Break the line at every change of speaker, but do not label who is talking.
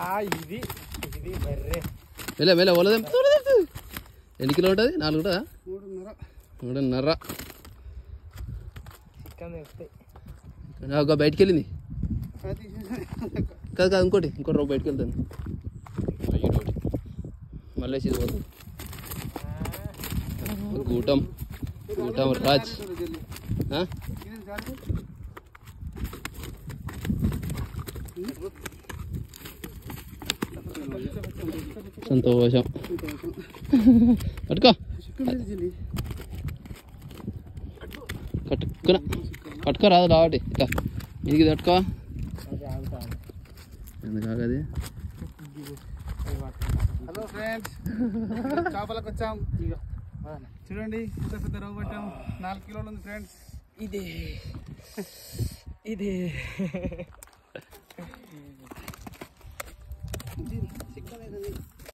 ఇది బర్రె
మెల్ల మెల్ల ఓల ఎన్ని కిలో ఉంటుంది 4 ఉంటుందా 3.5
చికెన్ తెస్తాయి
నాకు బయటికి వెళ్ళింది కాదు కాదు ఇంకోటి రోజు బయటకు వెళ్తాను మళ్ళీ పోతుంది గూటం రాజ్ సంతోషం పట్టుకో పట్టుకో రాదు రావటి ఇట్లా ఇది పట్టుకో ఎందుకాగది.
హలో ఫ్రెండ్స్, చేపలకు వచ్చాం. చూడండి ఇంత పెద్ద రోగు పట్టాం. 4 కిలోలు ఉంది ఫ్రెండ్స్.
ఇది
చికెన్